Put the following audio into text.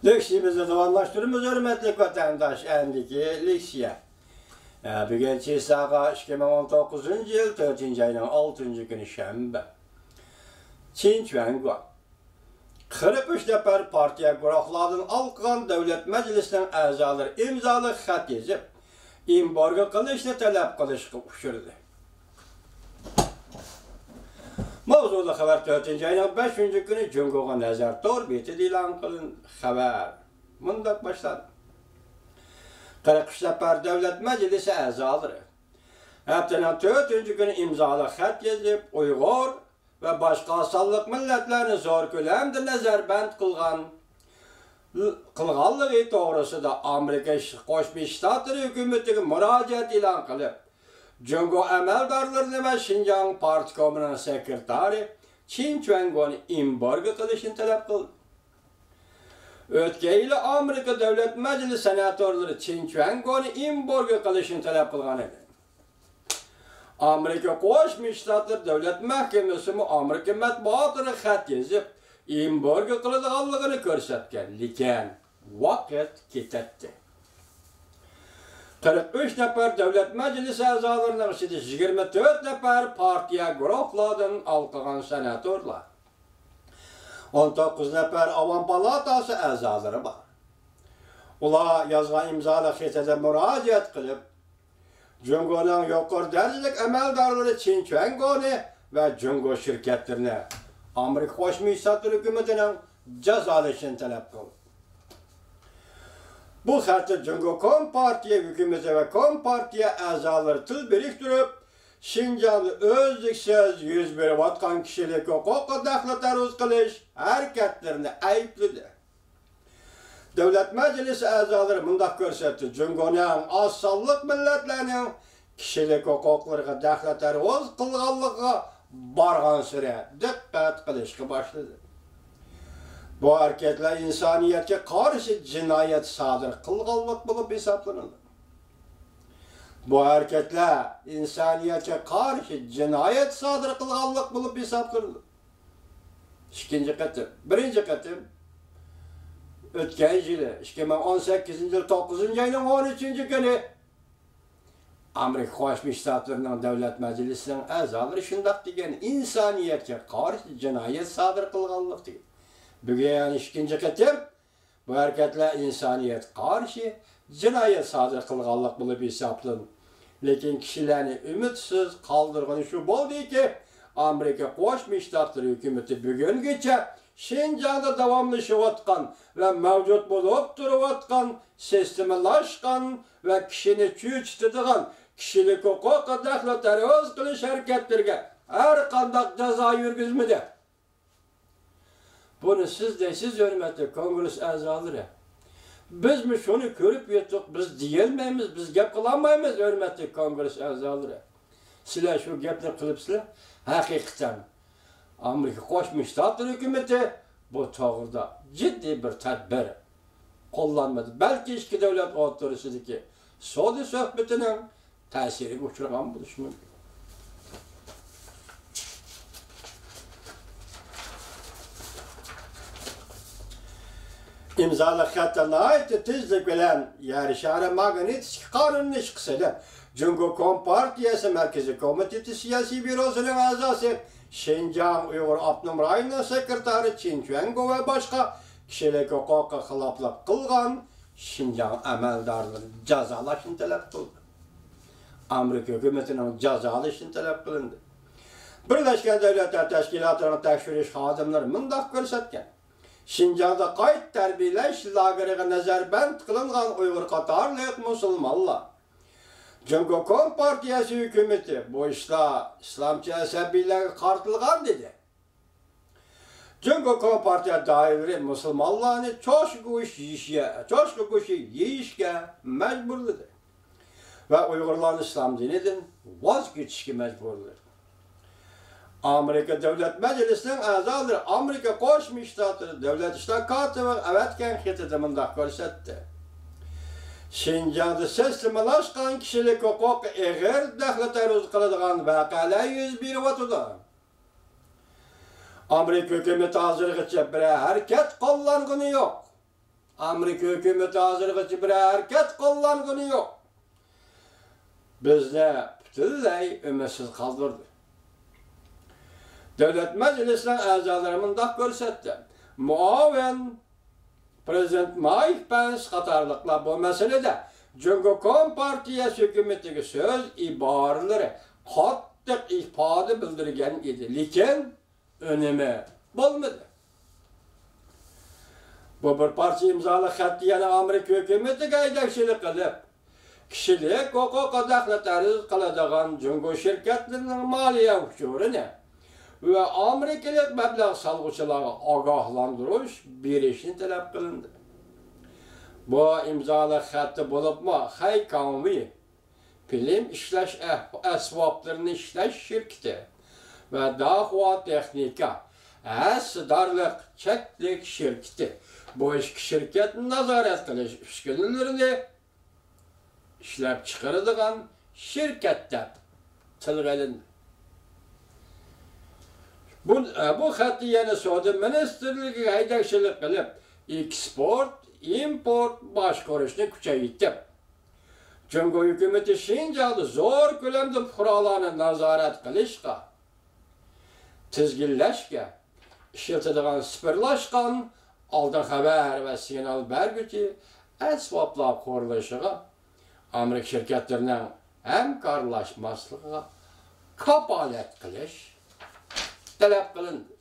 Leksiyimizni davamlaştırımız hürmetli vatandaş endiki leksiya. Bugün Çisağa 2019 yıl 4. ayının 6. günü şembe. Çin Çuanguan. 43 nefer partiya guruhlardan alqan devlet meclisinin azaları imzalı xat yazıp, embargo qilishni talab qilishga ushurdi. Mavzulu xabar 4. ayının 5. günü Cumhur'a nazar torbeti ilan qilin xabar. Mundaq başladı. 43 nefer devlet meclisi azaları. Haftanın 4. günü imzalı xat yazıp, Uyghur ve başka asallık milletlerini zor kölemde nazarband qılğanlığı doğrusu da Amerika Qo'shma Shtatlar hükümetiga müracaat ilan qilib, Jungo amaldarlarini ve Şinjan partikomining sekretari Qin Chuanguanni embargo qilishni talab qildi. O'tgan yili Amerika Davlat Majlisi senatorlari Qin Chuanguanni embargo qilishni talab qilgan edi. Amerika Qo'shma Shtatlar Davlat Mahkamasi Amerika matbuotini xat yozib, embargo qiladiganligini ko'rsatgan, lekin vaqt ketdi. 43 nefer Davlat Meclisi a'zolarining ichida 24 nefer partiya guruhlardan alqagan senatorlar. 19 nefer Avam palatasi a'zolari bor. Ular yozgan imzoli xatga murojaat qilib, Jungo'ning yuqori darajalik amaldorlari Qin Chuanguanni va Jungo shirkatlarini Amerika Qo'shma Shtatlar hukumatining jazolashini talab qildi. Bu xatda Jungo Kompartiya hukumati va Kompartiya a'zolari til biriktirib, Şinjan'da o'zliksiz yuz berayotgan kishilik huquqqa daxl-taruz qilish harakatlarini aybladi. Davlat Majlisi a'zolari mundaq ko'rsatdi: Jungo'ning oz-sonliq millatlarning kishilik huquqlariga daxl-taruz qilganligiga borgan sira diqqat qilishga boshladi. Bu hareketler insoniyatga qarshi jinoyat sodir qilganlik bo'lib hisoblanadi. Bu hareketler insoniyatga qarshi jinoyat sodir qilganlik bo'lib hisoblanadi. Ikkinchi qatim, birinchi qatim o'tgan yili 2018 yil 9 ayning 13 kuni Amerika Qo'shma Shtatlarining Davlat Majlisining a'zolari shundoq degan, insoniyatga qarshi jinoyat sodir qilganlik degan. Bugün ikinci qatim bu hareketler insoniyat qarshi jinoyat sodir qilganlik bo'lib hisoblanadi. Lekin kishilarni umidsiz qoldirgani shu bo'ldiki, Amerika Qo'shma Shtatlar hukumati bugungacha Şinjan'da davomlashayotgan va mavjud bo'lib turayotgan sistemlashgan va kishini cho'chitadigan kishilik huquqqa daxl-taruz qilish harakatlariga har qanday jazo yurgizmadi. Bunu siz hürmetli Kongres a'zolari. Biz mi şunu ko'rib yetdik, biz deyilmaymiz, biz gap qilolmaymiz hürmetli Kongres a'zolari. Sizlar shu gapni qilibsizlar, haqiqatan Amerika Qo'shma Shtatlar hukumati bu to'g'rida jiddiy bir tadbir qo'llanmadi. Balki ikki davlat o'rtasidagi savdo suhbatining ta'siriga uchragan bo'lishi mumkin. İmzalı xatlarına ait tezlik bilen yarışarı magnetik kanunun işkısıdır. Jungo Kompartiyası Merkezi Komiteti Siyasi Bürosu'nun azası Şinjan Uyghur Abnum Rayı'nın sekreteri Qin Chuangu ve başka kişilik hukuka xilaflık kılgan Şinjan amaldarları jazalaşını talep kıldı. Amerika hükümetinin jazalaşını talep kılındı. Birleşken Devletler Teşkilatı'nın tekşiriş xadimleri mundaq ko'rsatgan. Şinjan'da qayt tarbiyalash lageriga nazarband qilingan Uyghur qatorliq musulmonlar. Jungo Kompartiyasi hukumati bu ishlar islomcha asabiylarga qartilgan dedi. Jungo Kompartiya doiralari musulmonlarni cho'shqa go'shti yeyishga majburladi va Uyg'urlarni islom dinidan voz kechishga majburladi. Amerika Davlat Majlisining a'zolari Amerika Qo'shma Shtatlar Davlat ishlar kotibi avatgan xatida mundaq ko'rsatdi. Şinjan'da sistemlashgan kishilik huquqi eg'ir daxl-taruz qiladigan voqealar yuz beryapti. Amerika hukumati hozirgacha bir harakat qo'llangani yo'q. Amerika hükümeti hazırlıkçı bir hareket kullanğını yok. Bizni bütünley ümitsiz kaldırdı. Devlet Meclisi'nin azaları mındaq görsetdi. Muavin Prezident Mike Pence qatarlıqlar bu meselede Cumhuriyet Kompartiyası hükümetdeki söz ibarları qattiq ifade bildirgen idi. Lekin önemi bolmadı. Bu bir parça imzalı xat yana Amerika hükümeti gaydakçılık qilib, kishilik huquqqa daxlatariz qiladigan Cumhur şirketlerining maliya uchurini ve Amerikalik mablag' salg'uvchilarga ogohlantirish berishni talab qilindi. Bu imzalı xatda bo'libmi Haykonvi film ishlash asboblarini ishlash shirkati ve Dahua Texnika asdarlik cheklik shirkati bu ikki shirkatni nazorat qilish uskunalarini ishlab chiqaradigan shirkatda tilga olindi. Bu xatda yana Savdo ministrligi haydakchilik qilib, eksport, import boshqarishni kuchaytirdi. Cumhur hükümeti Şinjan'da zor ko'lamda fuqarolarni nazorat qilishga, tizginlashga, ishlatiladigan sipirlashgan oldin xabar va signal berguvchi asboblar qurilishiga Amerika shirkatlarining hamkorlashmasligiga kapolat qilish talab qilindi.